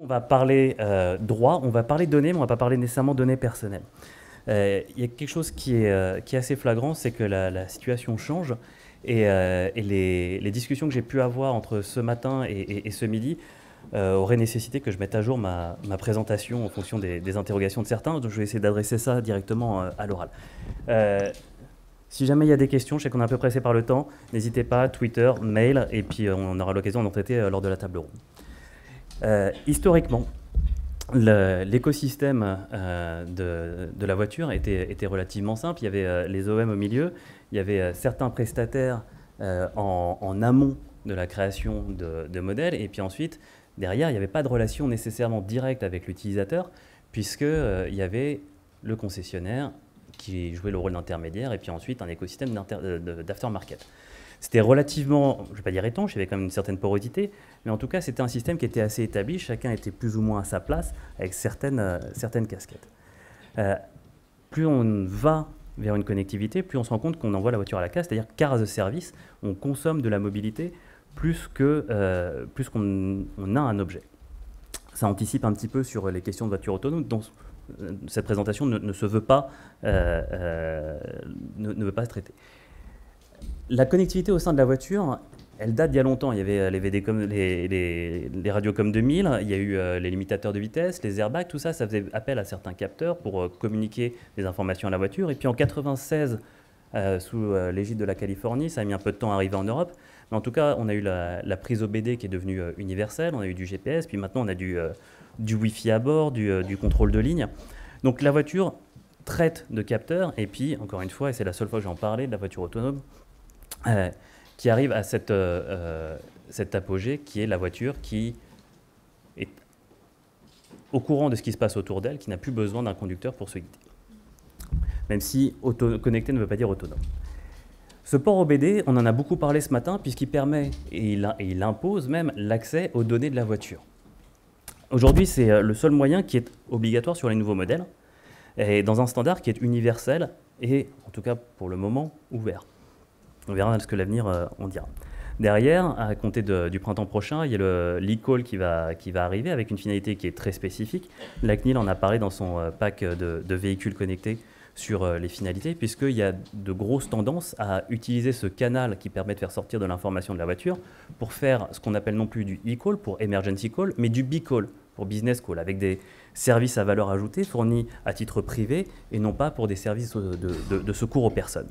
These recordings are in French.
On va parler droit, on va parler données, mais on ne va pas parler nécessairement données personnelles. Il y a quelque chose qui est assez flagrant, c'est que la situation change et les discussions que j'ai pu avoir entre ce matin et ce midi auraient nécessité que je mette à jour ma présentation en fonction des interrogations de certains. Donc je vais essayer d'adresser ça directement à l'oral. Si jamais il y a des questions, je sais qu'on est un peu pressé par le temps, n'hésitez pas, Twitter, mail, et puis on aura l'occasion d'en traiter lors de la table ronde. Historiquement, l'écosystème de la voiture était relativement simple. Il y avait les OEM au milieu, il y avait certains prestataires en amont de la création de modèles, et puis ensuite, derrière, il n'y avait pas de relation nécessairement directe avec l'utilisateur, puisqu'il y avait le concessionnaire qui jouait le rôle d'intermédiaire, et puis ensuite un écosystème d'aftermarket. C'était relativement, je ne vais pas dire étanche, il y avait quand même une certaine porosité, mais en tout cas, c'était un système qui était assez établi, chacun était plus ou moins à sa place, avec certaines casquettes. Plus on va vers une connectivité, plus on se rend compte qu'on envoie la voiture à la casse, c'est-à-dire car as a service, on consomme de la mobilité plus qu'on a un objet. Ça anticipe un petit peu sur les questions de voitures autonomes, dont cette présentation ne se veut pas, ne veut pas se traiter. La connectivité au sein de la voiture, elle date d'il y a longtemps. Il y avait les Radiocom 2000, il y a eu les limitateurs de vitesse, les airbags, tout ça, ça faisait appel à certains capteurs pour communiquer des informations à la voiture. Et puis en 1996, sous l'égide de la Californie, ça a mis un peu de temps à arriver en Europe. Mais en tout cas, on a eu la prise OBD qui est devenue universelle, on a eu du GPS, puis maintenant on a du Wi-Fi à bord, du contrôle de ligne. Donc la voiture traite de capteurs, et puis, encore une fois, et c'est la seule fois que j'en parlais, de la voiture autonome, qui arrive à cet apogée qui est la voiture qui est au courant de ce qui se passe autour d'elle, qui n'a plus besoin d'un conducteur pour se guider. Même si connecté ne veut pas dire autonome. Ce port OBD, on en a beaucoup parlé ce matin, puisqu'il permet, et il impose même, l'accès aux données de la voiture. Aujourd'hui, c'est le seul moyen qui est obligatoire sur les nouveaux modèles, et dans un standard qui est universel et, en tout cas pour le moment, ouvert. On verra ce que l'avenir en dira. Derrière, à compter du printemps prochain, il y a l'e-call qui va arriver avec une finalité qui est très spécifique. La CNIL en a parlé dans son pack de véhicules connectés sur les finalités, puisqu'il y a de grosses tendances à utiliser ce canal qui permet de faire sortir de l'information de la voiture pour faire ce qu'on appelle non plus du e-call pour emergency call, mais du b-call pour business call, avec des services à valeur ajoutée fournis à titre privé et non pas pour des services de secours aux personnes.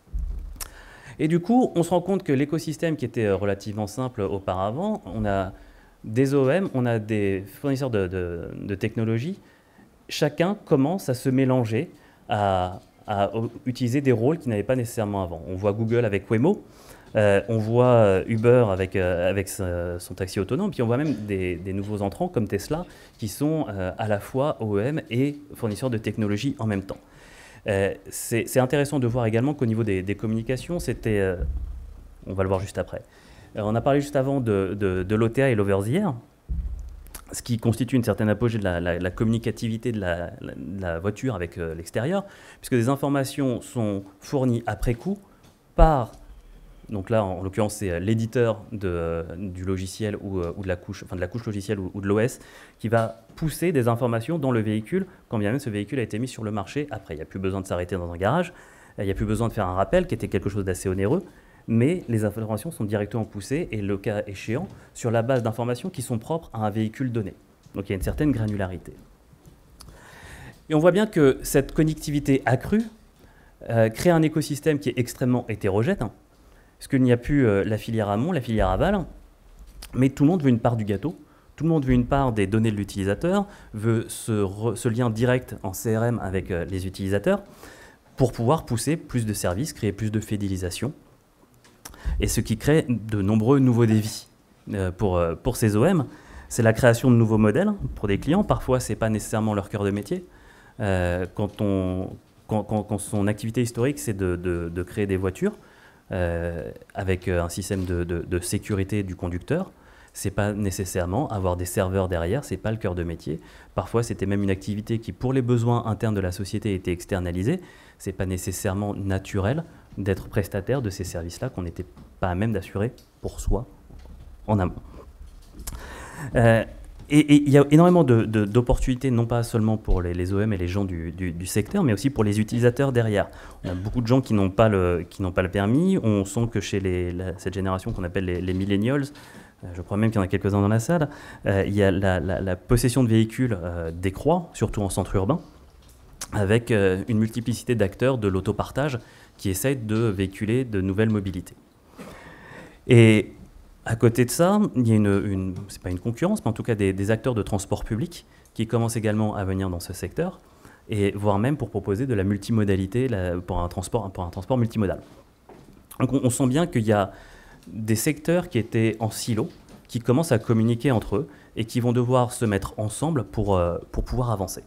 Et du coup, on se rend compte que l'écosystème qui était relativement simple auparavant, on a des OEM, on a des fournisseurs de technologies, chacun commence à se mélanger, à utiliser des rôles qu'il n'avait pas nécessairement avant. On voit Google avec Waymo, on voit Uber avec son taxi autonome, puis on voit même des nouveaux entrants comme Tesla qui sont à la fois OEM et fournisseurs de technologies en même temps. C'est intéressant de voir également qu'au niveau des communications, c'était, on va le voir juste après. On a parlé juste avant de l'OTA et l'over the air, ce qui constitue une certaine apogée de la communicativité de la voiture avec l'extérieur, puisque des informations sont fournies après coup par, donc là en l'occurrence c'est l'éditeur du logiciel ou de la couche, enfin de la couche logicielle ou de l'OS, qui va pousser des informations dans le véhicule, quand bien même ce véhicule a été mis sur le marché après. Il n'y a plus besoin de s'arrêter dans un garage, il n'y a plus besoin de faire un rappel, qui était quelque chose d'assez onéreux, mais les informations sont directement poussées, et le cas échéant, sur la base d'informations qui sont propres à un véhicule donné. Donc il y a une certaine granularité. Et on voit bien que cette connectivité accrue crée un écosystème qui est extrêmement hétérogène, parce qu'il n'y a plus la filière amont, la filière aval, mais tout le monde veut une part du gâteau. Tout le monde veut une part des données de l'utilisateur, veut ce lien direct en CRM avec les utilisateurs pour pouvoir pousser plus de services, créer plus de fidélisation, et ce qui crée de nombreux nouveaux défis pour ces OM. C'est la création de nouveaux modèles pour des clients. Parfois, ce n'est pas nécessairement leur cœur de métier. Quand son activité historique, c'est de créer des voitures avec un système de sécurité du conducteur, c'est pas nécessairement avoir des serveurs derrière, c'est pas le cœur de métier. Parfois, c'était même une activité qui, pour les besoins internes de la société, était externalisée. C'est pas nécessairement naturel d'être prestataire de ces services-là qu'on n'était pas à même d'assurer pour soi en amont. et il y a énormément d'opportunités, non pas seulement pour les OEM et les gens du secteur, mais aussi pour les utilisateurs derrière. On a beaucoup de gens qui n'ont pas le permis. On sent que chez cette génération qu'on appelle les millennials, je crois même qu'il y en a quelques-uns dans la salle, il y a la possession de véhicules décroît, surtout en centre urbain, avec une multiplicité d'acteurs de l'autopartage qui essayent de véhiculer de nouvelles mobilités. Et à côté de ça, il y a c'est pas une concurrence, mais en tout cas des acteurs de transport public qui commencent également à venir dans ce secteur, et voire même pour proposer de la multimodalité pour un transport multimodal. Donc on sent bien qu'il y a des secteurs qui étaient en silo, qui commencent à communiquer entre eux et qui vont devoir se mettre ensemble pour pouvoir avancer.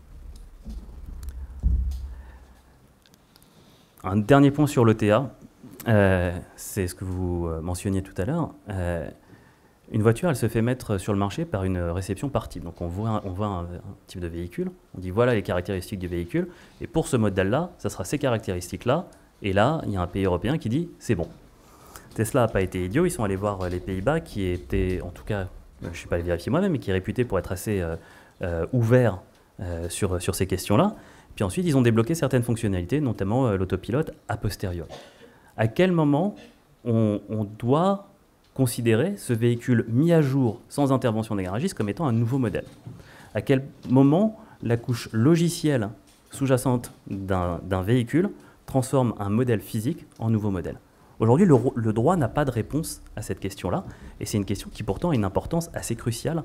Un dernier point sur l'ETA, c'est ce que vous mentionniez tout à l'heure. Une voiture, elle se fait mettre sur le marché par une réception par type. Donc on voit un type de véhicule, on dit voilà les caractéristiques du véhicule, et pour ce modèle-là, ça sera ces caractéristiques-là, et là, il y a un pays européen qui dit c'est bon. Tesla n'a pas été idiot, ils sont allés voir les Pays-Bas qui étaient, en tout cas, je ne suis pas allé vérifier moi-même, mais qui est réputé pour être assez ouvert sur ces questions-là. Puis ensuite, ils ont débloqué certaines fonctionnalités, notamment l'autopilote a posteriori. À quel moment on doit considérer ce véhicule mis à jour sans intervention des garagistes comme étant un nouveau modèle? À quel moment la couche logicielle sous-jacente d'un véhicule transforme un modèle physique en nouveau modèle? Aujourd'hui, le droit n'a pas de réponse à cette question-là, et c'est une question qui pourtant a une importance assez cruciale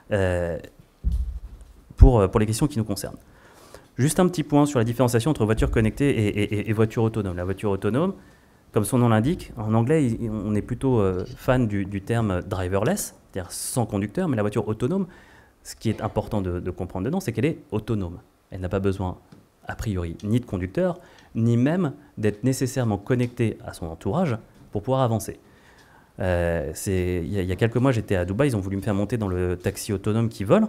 pour les questions qui nous concernent. Juste un petit point sur la différenciation entre voiture connectée et voiture autonome. La voiture autonome, comme son nom l'indique, en anglais, on est plutôt fan du terme driverless, c'est-à-dire sans conducteur, mais la voiture autonome, ce qui est important de comprendre dedans, c'est qu'elle est autonome. Elle n'a pas besoin, a priori, ni de conducteur, ni même d'être nécessairement connectée à son entourage pour pouvoir avancer. Il y a quelques mois, j'étais à Dubaï, ils ont voulu me faire monter dans le taxi autonome qui vole,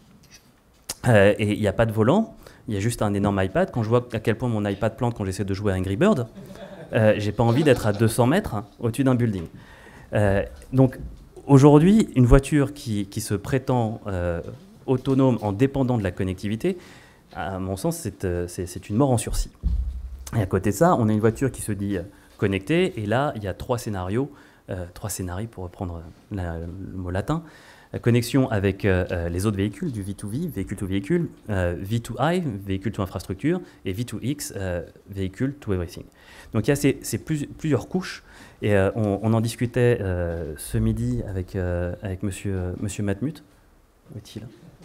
et il n'y a pas de volant, il y a juste un énorme iPad. Quand je vois à quel point mon iPad plante quand j'essaie de jouer à Angry Bird, j'ai pas envie d'être à 200 mètres au-dessus d'un building. Donc aujourd'hui, une voiture qui se prétend autonome en dépendant de la connectivité, à mon sens, c'est une mort en sursis. Et à côté de ça, on a une voiture qui se dit connectée, et là, il y a trois scénarios pour reprendre le mot latin. La connexion avec les autres véhicules, du V2V, véhicule to véhicule, V2I, véhicule to infrastructure, et V2X, véhicule to everything. Donc il y a plusieurs couches, et on en discutait ce midi avec monsieur Matmut. Où est-il ?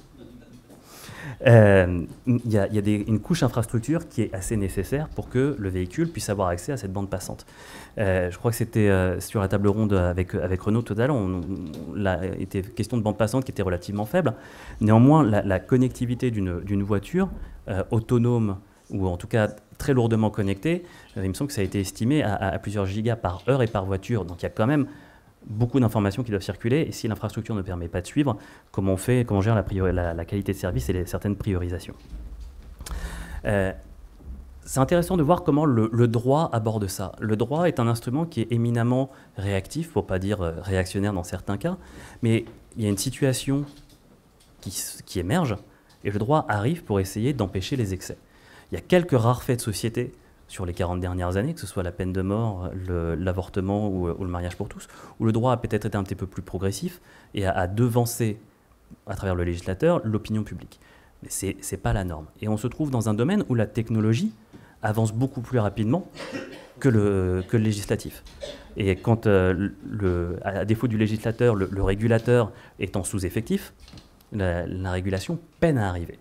Il y a une couche infrastructure qui est assez nécessaire pour que le véhicule puisse avoir accès à cette bande passante. Je crois que c'était sur la table ronde avec Renaud tout à l'heure, il était question de bande passante qui était relativement faible. Néanmoins, la connectivité d'une voiture autonome, ou en tout cas très lourdement connectée, il me semble que ça a été estimé à plusieurs gigas par heure et par voiture. Donc il y a quand même beaucoup d'informations qui doivent circuler, et si l'infrastructure ne permet pas de suivre, comment on gère la qualité de service et certaines priorisations. C'est intéressant de voir comment le droit aborde ça. Le droit est un instrument qui est éminemment réactif, pour ne pas dire réactionnaire dans certains cas, mais il y a une situation qui émerge, et le droit arrive pour essayer d'empêcher les excès. Il y a quelques rares faits de société sur les 40 dernières années, que ce soit la peine de mort, l'avortement ou le mariage pour tous, où le droit a peut-être été un petit peu plus progressif et a devancé, à travers le législateur, l'opinion publique. Mais ce n'est pas la norme. Et on se trouve dans un domaine où la technologie avance beaucoup plus rapidement que le législatif. Et quand, à défaut du législateur, le régulateur est en sous-effectif, la régulation peine à arriver.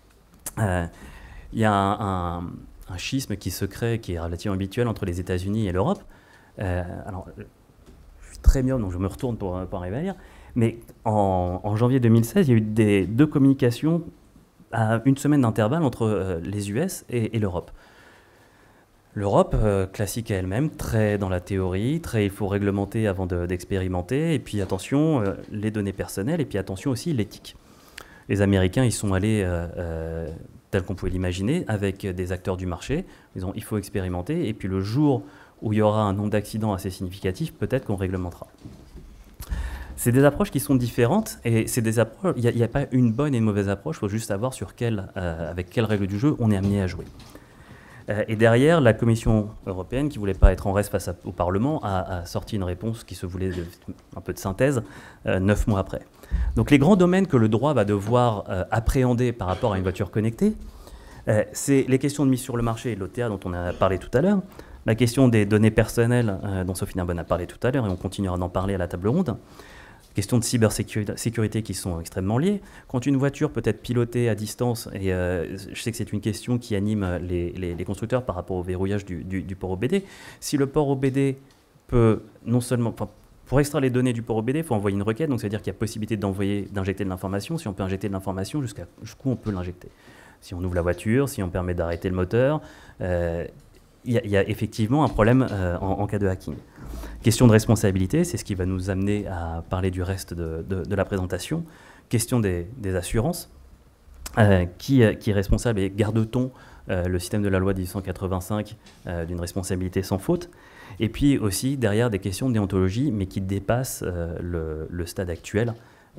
Il y a un schisme qui se crée, qui est relativement habituel entre les États-Unis et l'Europe. Alors, je suis très myope, donc je me retourne pour arriver à lire. Mais en janvier 2016, il y a eu deux communications à une semaine d'intervalle entre les US et l'Europe. L'Europe, classique à elle-même, très dans la théorie, très il faut réglementer avant d'expérimenter, et puis attention, les données personnelles, et puis attention aussi l'éthique. Les Américains, ils sont allés, tel qu'on pouvait l'imaginer, avec des acteurs du marché. Ils ont, il faut expérimenter, et puis le jour où il y aura un nombre d'accidents assez significatif, peut-être qu'on réglementera. C'est des approches qui sont différentes et c'est des approches. Il n'y a pas une bonne et une mauvaise approche. Il faut juste savoir avec quelles règles du jeu on est amené à jouer. Et derrière, la Commission européenne, qui ne voulait pas être en reste face au Parlement, a sorti une réponse qui se voulait un peu de synthèse 9 mois après. Donc les grands domaines que le droit va devoir appréhender par rapport à une voiture connectée, c'est les questions de mise sur le marché et de l'OTA dont on a parlé tout à l'heure, la question des données personnelles dont Sophie Narbonne a parlé tout à l'heure et on continuera d'en parler à la table ronde, questions de cybersécurité qui sont extrêmement liées. Quand une voiture peut être pilotée à distance, et je sais que c'est une question qui anime les constructeurs par rapport au verrouillage du port OBD, si le port OBD peut non seulement... Pour extraire les données du port OBD, il faut envoyer une requête, donc ça veut dire qu'il y a possibilité d'injecter de l'information. Si on peut injecter de l'information, jusqu'où on peut l'injecter. Si on ouvre la voiture, si on permet d'arrêter le moteur, il y a effectivement un problème en cas de hacking. Question de responsabilité, c'est ce qui va nous amener à parler du reste de la présentation. Question des assurances. Qui est responsable et garde-t-on le système de la loi 1885 d'une responsabilité sans faute? Et puis aussi derrière des questions de déontologie, mais qui dépassent le stade actuel,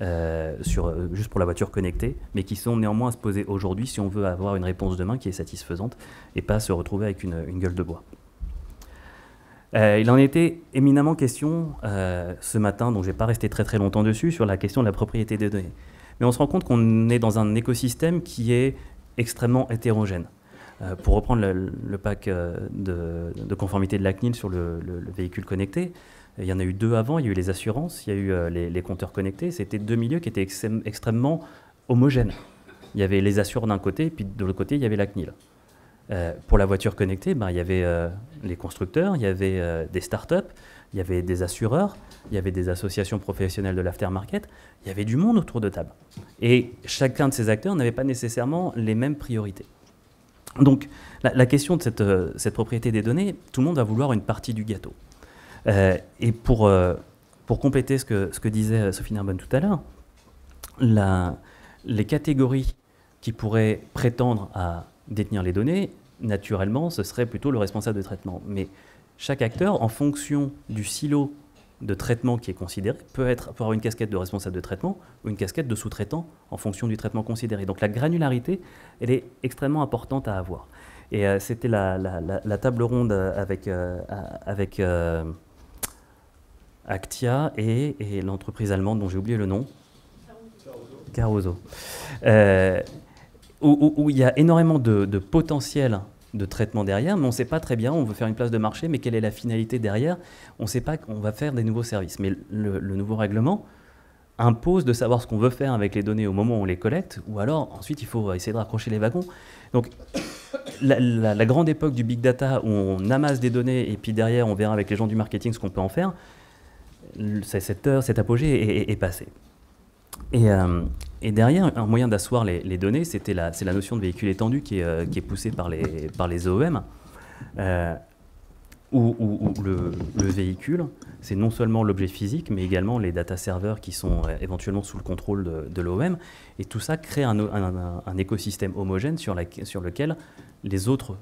juste pour la voiture connectée, mais qui sont néanmoins à se poser aujourd'hui si on veut avoir une réponse demain qui est satisfaisante et pas se retrouver avec une gueule de bois. Il en était éminemment question ce matin, donc je ne vais pas rester très longtemps dessus, sur la question de la propriété des données. Mais on se rend compte qu'on est dans un écosystème qui est extrêmement hétérogène. Pour reprendre le pack de conformité de la CNIL sur le véhicule connecté, il y en a eu 2 avant, il y a eu les assurances, il y a eu les compteurs connectés. C'était 2 milieux qui étaient extrêmement homogènes. Il y avait les assureurs d'un côté, et puis de l'autre côté, il y avait la CNIL. Pour la voiture connectée, il y avait les constructeurs, il y avait des startups, il y avait des assureurs, il y avait des associations professionnelles de l'aftermarket, il y avait du monde autour de table. Et chacun de ces acteurs n'avait pas nécessairement les mêmes priorités. Donc la question de cette propriété des données, tout le monde va vouloir une partie du gâteau. Et pour compléter ce que disait Sophie Narbonne tout à l'heure, les catégories qui pourraient prétendre à détenir les données, naturellement, ce serait plutôt le responsable de traitement. Mais chaque acteur, en fonction du silo de traitement qui est considéré, peut avoir une casquette de responsable de traitement ou une casquette de sous-traitant en fonction du traitement considéré. Donc la granularité, elle est extrêmement importante à avoir. Et c'était la table ronde avec Actia et l'entreprise allemande dont j'ai oublié le nom. Caruso. Où il y a énormément de potentiel de traitement derrière, mais on ne sait pas très bien, on veut faire une place de marché, mais quelle est la finalité derrière? On ne sait pas qu'on va faire des nouveaux services. Mais le nouveau règlement impose de savoir ce qu'on veut faire avec les données au moment où on les collecte, ou alors ensuite il faut essayer de raccrocher les wagons. Donc la grande époque du big data où on amasse des données et puis derrière on verra avec les gens du marketing ce qu'on peut en faire, cet apogée est passé. Et derrière, un moyen d'asseoir les données, c'est la notion de véhicule étendu qui est poussée par les OEM, où le véhicule, c'est non seulement l'objet physique, mais également les data serveurs qui sont éventuellement sous le contrôle de l'OEM. Et tout ça crée un écosystème homogène sur lequel les autres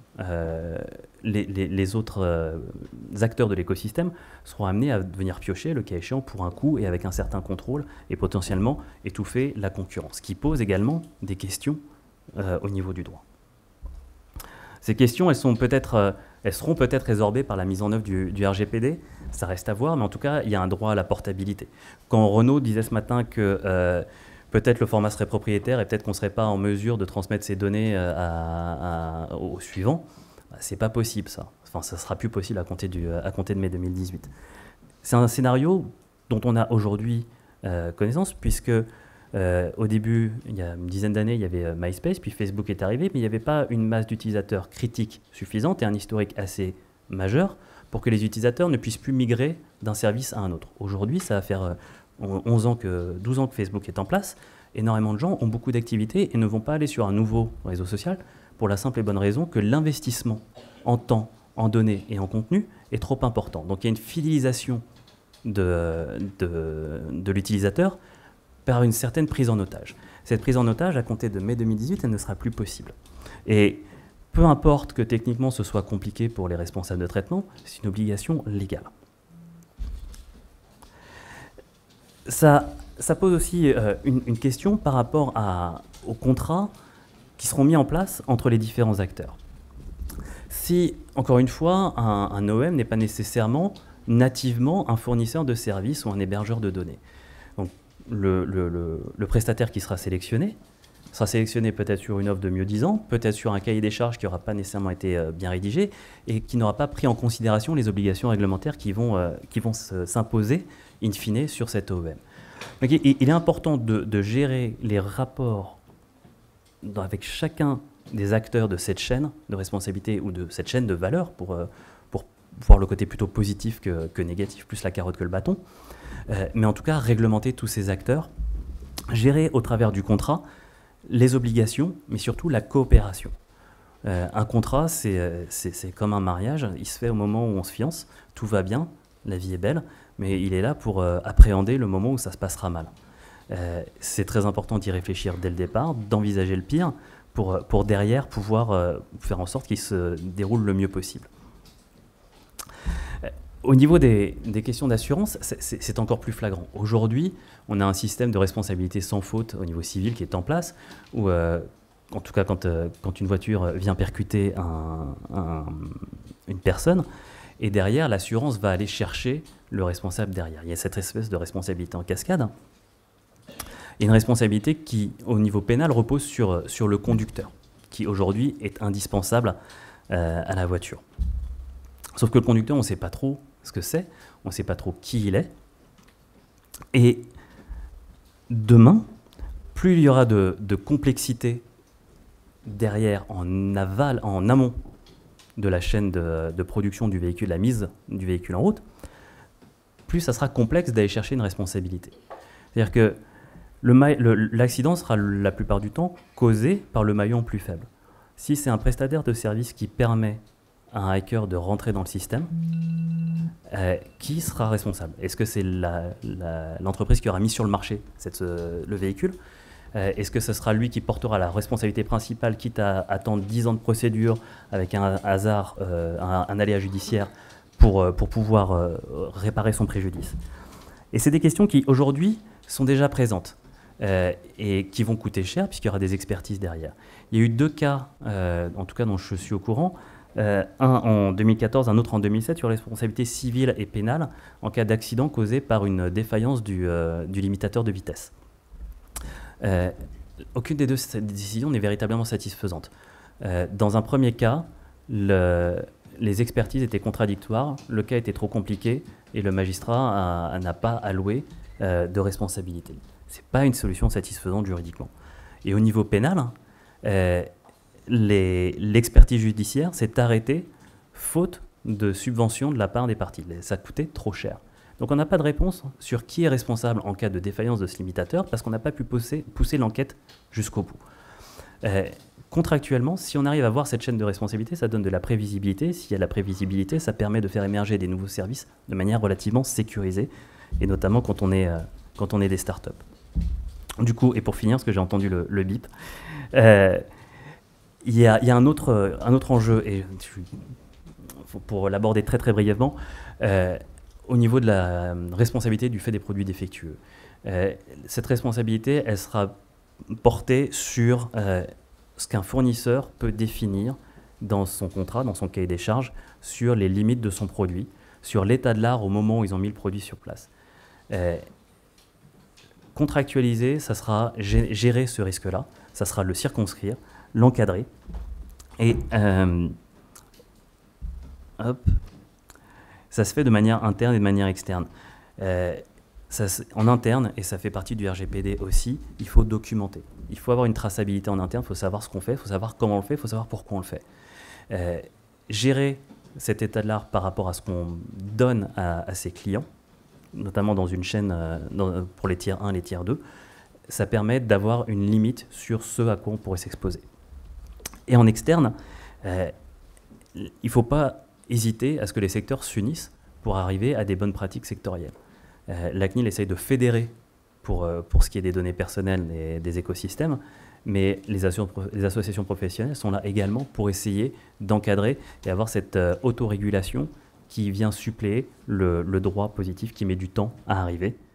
acteurs de l'écosystème seront amenés à venir piocher, le cas échéant, pour un coût et avec un certain contrôle, et potentiellement étouffer la concurrence, qui pose également des questions au niveau du droit. Ces questions, elles seront peut-être résorbées par la mise en œuvre du RGPD, ça reste à voir, mais en tout cas, il y a un droit à la portabilité. Quand Renault disait ce matin que peut-être le format serait propriétaire et peut-être qu'on ne serait pas en mesure de transmettre ces données au suivant, c'est pas possible ça. Enfin, ça sera plus possible à compter de mai 2018. C'est un scénario dont on a aujourd'hui connaissance, puisque au début, il y a une dizaine d'années, il y avait MySpace, puis Facebook est arrivé, mais il n'y avait pas une masse d'utilisateurs critiques suffisante et un historique assez majeur pour que les utilisateurs ne puissent plus migrer d'un service à un autre. Aujourd'hui, ça va faire 12 ans que Facebook est en place. Énormément de gens ont beaucoup d'activités et ne vont pas aller sur un nouveau réseau social pour la simple et bonne raison que l'investissement en temps, en données et en contenu est trop important. Donc il y a une fidélisation de l'utilisateur par une certaine prise en otage. Cette prise en otage, à compter de mai 2018, elle ne sera plus possible. Et peu importe que techniquement ce soit compliqué pour les responsables de traitement, c'est une obligation légale. Ça pose aussi une question par rapport aux contrats qui seront mis en place entre les différents acteurs. Si, encore une fois, un OEM n'est pas nécessairement nativement un fournisseur de services ou un hébergeur de données. Donc, le prestataire qui sera sélectionné peut-être sur une offre de mieux disant, peut-être sur un cahier des charges qui n'aura pas nécessairement été bien rédigé et qui n'aura pas pris en considération les obligations réglementaires qui vont s'imposer in fine sur cet OEM. Donc, il est important de gérer les rapports avec chacun des acteurs de cette chaîne de responsabilité ou de cette chaîne de valeur pour voir le côté plutôt positif que négatif, plus la carotte que le bâton. Mais en tout cas, réglementer tous ces acteurs, gérer au travers du contrat les obligations, mais surtout la coopération. Un contrat, c'est comme un mariage, il se fait au moment où on se fiance, tout va bien, la vie est belle, mais il est là pour appréhender le moment où ça se passera mal. C'est très important d'y réfléchir dès le départ, d'envisager le pire, pour derrière pouvoir faire en sorte qu'il se déroule le mieux possible. Au niveau des questions d'assurance, c'est encore plus flagrant. Aujourd'hui, on a un système de responsabilité sans faute au niveau civil qui est en place, où, en tout cas quand une voiture vient percuter une personne, et derrière, l'assurance va aller chercher le responsable derrière. Il y a cette espèce de responsabilité en cascade. Et une responsabilité qui, au niveau pénal, repose sur le conducteur, qui aujourd'hui est indispensable à la voiture. Sauf que le conducteur, on ne sait pas trop ce que c'est, on ne sait pas trop qui il est. Et demain, plus il y aura de complexité derrière, en amont de la chaîne de production du véhicule, la mise du véhicule en route, plus ça sera complexe d'aller chercher une responsabilité. C'est-à-dire que l'accident sera la plupart du temps causé par le maillon plus faible. Si c'est un prestataire de service qui permet à un hacker de rentrer dans le système, qui sera responsable? Est-ce que c'est l'entreprise qui aura mis sur le marché le véhicule? Est-ce que ce sera lui qui portera la responsabilité principale, quitte à attendre 10 ans de procédure avec un hasard, un aléa judiciaire pour pouvoir réparer son préjudice? Et c'est des questions qui, aujourd'hui, sont déjà présentes et qui vont coûter cher puisqu'il y aura des expertises derrière. Il y a eu 2 cas, en tout cas dont je suis au courant, un en 2014, un autre en 2007, sur responsabilité civile et pénale en cas d'accident causé par une défaillance du limitateur de vitesse. Aucune des deux décisions n'est véritablement satisfaisante. Dans un premier cas, les expertises étaient contradictoires, le cas était trop compliqué et le magistrat n'a pas alloué de responsabilité. Ce n'est pas une solution satisfaisante juridiquement. Et au niveau pénal, l'expertise judiciaire s'est arrêtée faute de subvention de la part des parties. Ça coûtait trop cher. Donc on n'a pas de réponse sur qui est responsable en cas de défaillance de ce limitateur parce qu'on n'a pas pu pousser l'enquête jusqu'au bout. Contractuellement, si on arrive à voir cette chaîne de responsabilité, ça donne de la prévisibilité. S'il y a de la prévisibilité, ça permet de faire émerger des nouveaux services de manière relativement sécurisée, et notamment quand on est des startups. Du coup, et pour finir, parce que j'ai entendu le bip, il y a un autre enjeu, et pour l'aborder très très brièvement, au niveau de la responsabilité du fait des produits défectueux. Cette responsabilité, elle sera portée sur ce qu'un fournisseur peut définir dans son contrat, dans son cahier des charges, sur les limites de son produit, sur l'état de l'art au moment où ils ont mis le produit sur place. Contractualiser, ça sera gérer ce risque-là, ça sera le circonscrire, l'encadrer. Et ça se fait de manière interne et de manière externe. En interne, et ça fait partie du RGPD aussi, il faut documenter. Il faut avoir une traçabilité en interne, il faut savoir ce qu'on fait, il faut savoir comment on le fait, il faut savoir pourquoi on le fait. Gérer cet état de l'art par rapport à ce qu'on donne à ses clients, notamment dans une chaîne pour les tiers 1, les tiers 2, ça permet d'avoir une limite sur ce à quoi on pourrait s'exposer. Et en externe, il ne faut pas hésiter à ce que les secteurs s'unissent pour arriver à des bonnes pratiques sectorielles. La CNIL essaye de fédérer pour ce qui est des données personnelles et des écosystèmes, mais les associations professionnelles sont là également pour essayer d'encadrer et avoir cette autorégulation qui vient suppléer le droit positif qui met du temps à arriver.